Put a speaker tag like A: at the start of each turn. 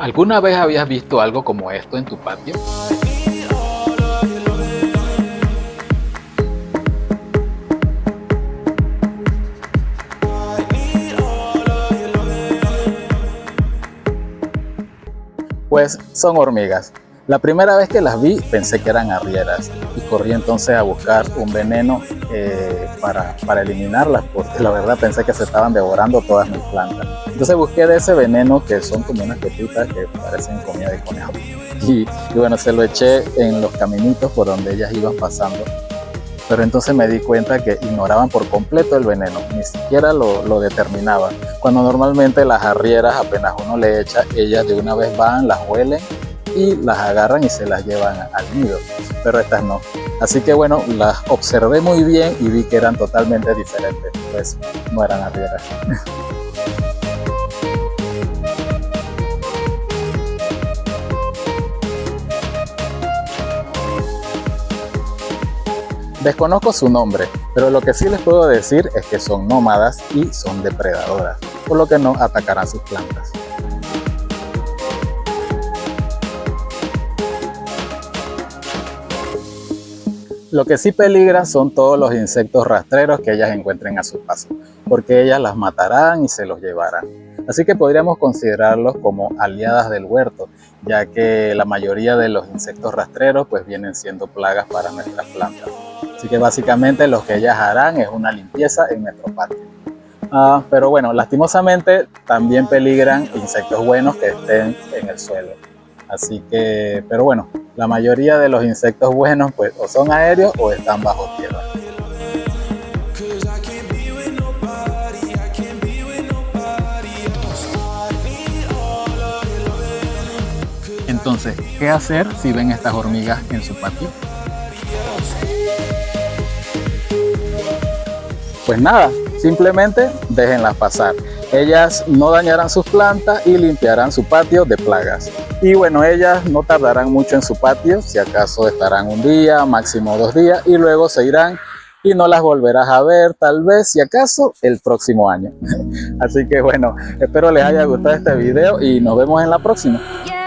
A: ¿Alguna vez habías visto algo como esto en tu patio? Pues son hormigas. La primera vez que las vi pensé que eran arrieras y corrí entonces a buscar un veneno para eliminarlas, porque la verdad pensé que se estaban devorando todas mis plantas. Entonces busqué de ese veneno que son como unas pepitas que parecen comida de conejo. Y bueno, se lo eché en los caminitos por donde ellas iban pasando. Pero entonces me di cuenta que ignoraban por completo el veneno, ni siquiera lo determinaban. Cuando normalmente las arrieras, apenas uno le echa, ellas de una vez van, las huelen y las agarran y se las llevan al nido, pero estas no. Así que bueno, las observé muy bien y vi que eran totalmente diferentes, pues no eran arrieras. Desconozco su nombre, pero lo que sí les puedo decir es que son nómadas y son depredadoras, por lo que no atacarán sus plantas. Lo que sí peligra son todos los insectos rastreros que ellas encuentren a su paso, porque ellas las matarán y se los llevarán. Así que podríamos considerarlos como aliadas del huerto, ya que la mayoría de los insectos rastreros pues vienen siendo plagas para nuestras plantas. Así que básicamente lo que ellas harán es una limpieza en nuestro patio. Pero bueno, lastimosamente también peligran insectos buenos que estén en el suelo. Así que, pero bueno, la mayoría de los insectos buenos pues o son aéreos o están bajo tierra. Entonces, ¿qué hacer si ven estas hormigas en su patio? Pues nada, simplemente déjenlas pasar. Ellas no dañarán sus plantas y limpiarán su patio de plagas. Y bueno, ellas no tardarán mucho en su patio, si acaso estarán un día, máximo 2 días, y luego se irán y no las volverás a ver, tal vez, si acaso, el próximo año. Así que bueno, espero les haya gustado este video y nos vemos en la próxima.